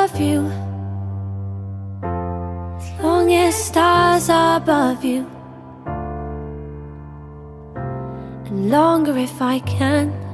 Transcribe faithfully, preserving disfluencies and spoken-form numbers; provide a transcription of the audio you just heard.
love you, as long as stars are above you, and longer if I can.